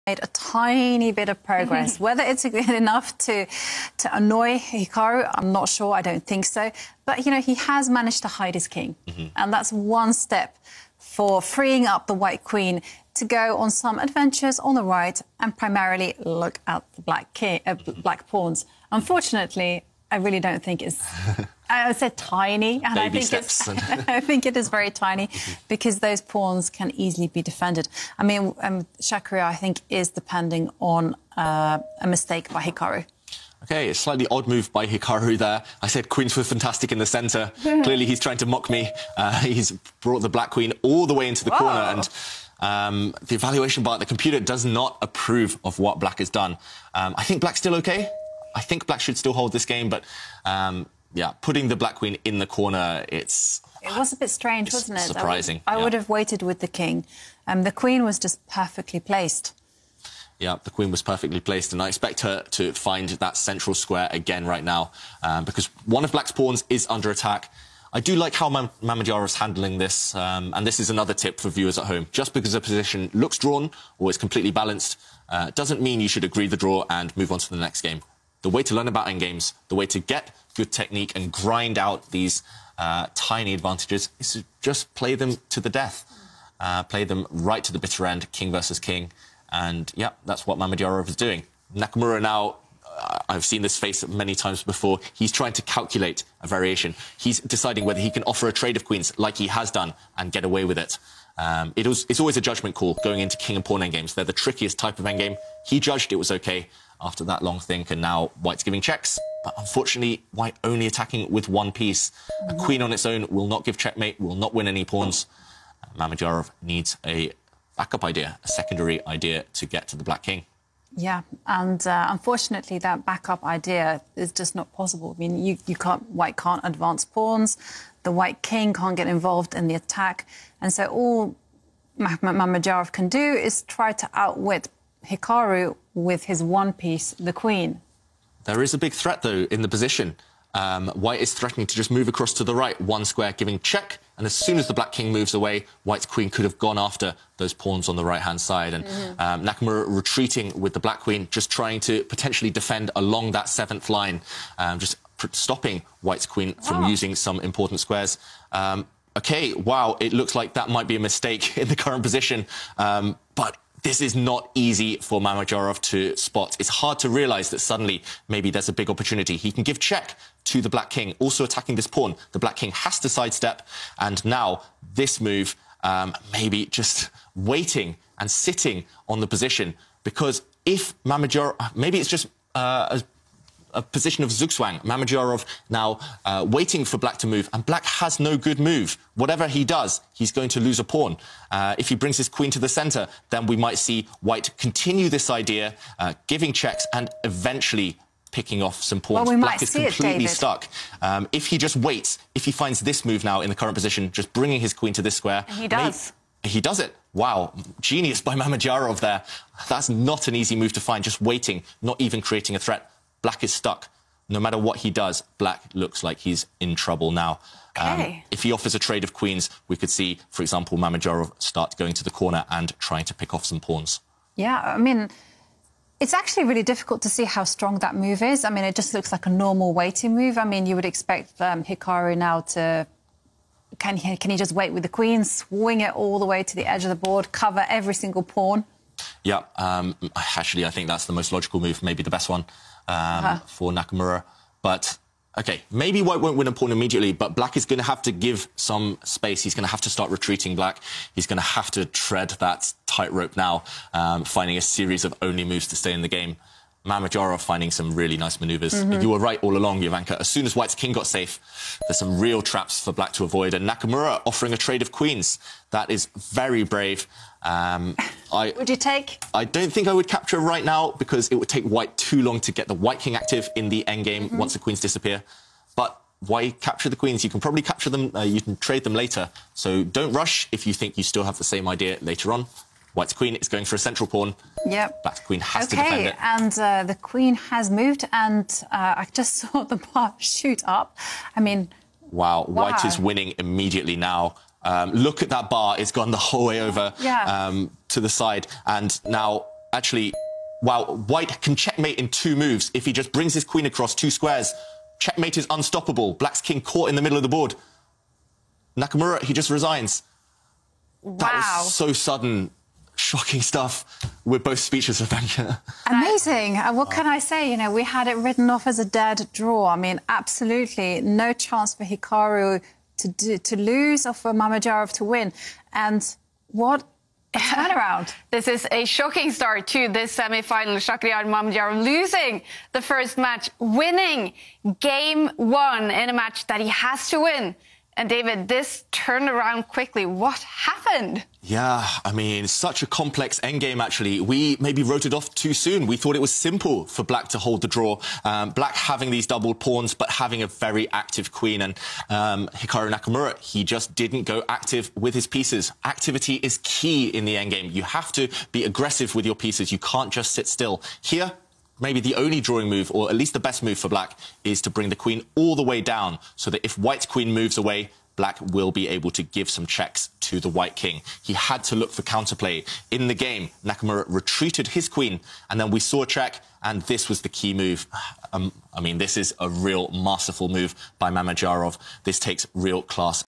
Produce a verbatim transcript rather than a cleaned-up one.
made a tiny bit of progress. Whether it's enough to to annoy Hikaru, I'm not sure. I don't think so. But, you know, he has managed to hide his king. Mm-hmm. And that's one step for freeing up the white queen to go on some adventures on the right and primarily look at the black king, uh, black pawns. Unfortunately, I really don't think it's... I said tiny, and Baby I think steps. it's. I think it is very tiny because those pawns can easily be defended. I mean, um, Hikaru, I think, is depending on uh, a mistake by Hikaru. OK, a slightly odd move by Hikaru there. I said queens were fantastic in the centre. Clearly, he's trying to mock me. Uh, he's brought the black queen all the way into the Whoa. corner, and um, the evaluation bar, the computer does not approve of what black has done. Um, I think black's still OK. I think black should still hold this game, but... Um, Yeah, putting the black queen in the corner, it's... It was a bit strange, wasn't it? Surprising. I would, I yeah. would have waited with the king. Um, the queen was just perfectly placed. Yeah, the queen was perfectly placed, and I expect her to find that central square again right now, um, because one of black's pawns is under attack. I do like how Mam Mamedyarov's handling this, um, and this is another tip for viewers at home. Just because a position looks drawn or is completely balanced uh, doesn't mean you should agree the draw and move on to the next game. The way to learn about endgames, the way to get good technique and grind out these uh, tiny advantages is to just play them to the death. Uh, play them right to the bitter end, king versus king. And, yeah, that's what Mamedyarov is doing. Nakamura now, uh, I've seen this face many times before, he's trying to calculate a variation. He's deciding whether he can offer a trade of queens like he has done and get away with it. Um, it was, it's always a judgment call going into king and pawn endgames. They're the trickiest type of endgame. He judged it was OK after that long think, and now white's giving checks. But unfortunately, white only attacking with one piece. A queen on its own will not give checkmate, will not win any pawns. Mamedyarov needs a backup idea, a secondary idea to get to the black king. Yeah, and uh, unfortunately, that backup idea is just not possible. I mean, you, you can't, white can't advance pawns. The white king can't get involved in the attack. And so all Mamedyarov can do is try to outwit Hikaru with his one piece, the queen. There is a big threat, though, in the position. Um, white is threatening to just move across to the right, one square, giving check. And as soon as the black king moves away, white's queen could have gone after those pawns on the right-hand side. And mm-hmm. um, Nakamura retreating with the black queen, just trying to potentially defend along that seventh line, um, just stopping white's queen from oh. using some important squares. Um, OK, wow, it looks like that might be a mistake in the current position. Um, but... This is not easy for Mamedyarov to spot. It's hard to realise that suddenly maybe there's a big opportunity. He can give check to the black king, also attacking this pawn. The black king has to sidestep, and now this move, um, maybe just waiting and sitting on the position, because if Mamedyarov... Maybe it's just uh, a, a position of zugzwang. Mamedyarov now uh, waiting for black to move, and black has no good move. Whatever he does, he's going to lose a pawn. Uh, if he brings his queen to the centre, then we might see white continue this idea, uh, giving checks and eventually picking off some pawns. Well, we black might is see completely it, stuck. Um, if he just waits, if he finds this move now in the current position, just bringing his queen to this square... And he does. Maybe, he does it. Wow, genius by Mamedyarov there. That's not an easy move to find, just waiting, not even creating a threat. Black is stuck. No matter what he does, black looks like he's in trouble now. Okay. Um, if he offers a trade of queens, we could see, for example, Mamedyarov start going to the corner and trying to pick off some pawns. Yeah, I mean, it's actually really difficult to see how strong that move is. I mean, it just looks like a normal waiting move. I mean, you would expect um, Hikaru now to... Can he, can he just wait with the queen, swing it all the way to the edge of the board, cover every single pawn? Yeah, um, actually, I think that's the most logical move, maybe the best one um, uh-huh. for Nakamura. But, OK, maybe white won't win a pawn immediately, but black is going to have to give some space. He's going to have to start retreating black. He's going to have to tread that tightrope now, um, finding a series of only moves to stay in the game. Mamedyarov finding some really nice manoeuvres. Mm-hmm. You were right all along, Jovanka. As soon as white's king got safe, there's some real traps for black to avoid. And Nakamura offering a trade of queens. That is very brave. Um, I, would you take? I don't think I would capture right now, because it would take white too long to get the white king active in the endgame mm-hmm. once the queens disappear. But why capture the queens? You can probably capture them. Uh, you can trade them later. So don't rush if you think you still have the same idea later on. White's queen is going for a central pawn. Yep. Black's queen has okay, to defend it. And uh, the queen has moved, and uh, I just saw the bar shoot up. I mean... Wow, wow. white is winning immediately now. Um, look at that bar. It's gone the whole way over yeah. um, to the side. And now actually, wow, white can checkmate in two moves if he just brings his queen across two squares. Checkmate is unstoppable. Black's king caught in the middle of the board. Nakamura, he just resigns. Wow. That was so sudden. Shocking stuff. We're both speechless, Rebecca. Amazing. Uh, what can I say? You know, we had it written off as a dead draw. I mean, absolutely no chance for Hikaru to do, to lose or for Mamedyarov to win. And what a turnaround. This is a shocking start to this semi-final. Hikaru Mamedyarov losing the first match, winning game one in a match that he has to win. And David, this turned around quickly. What happened? Yeah, I mean, such a complex endgame, actually. We maybe wrote it off too soon. We thought it was simple for Black to hold the draw. Um, Black having these double pawns, but having a very active queen. And um, Hikaru Nakamura, he just didn't go active with his pieces. Activity is key in the endgame. You have to be aggressive with your pieces. You can't just sit still. Here, maybe the only drawing move, or at least the best move for Black, is to bring the queen all the way down so that if White's queen moves away, Black will be able to give some checks to the White king. He had to look for counterplay. In the game, Nakamura retreated his queen, and then we saw a check, and this was the key move. Um, I mean, this is a real masterful move by Mamedyarov. This takes real class.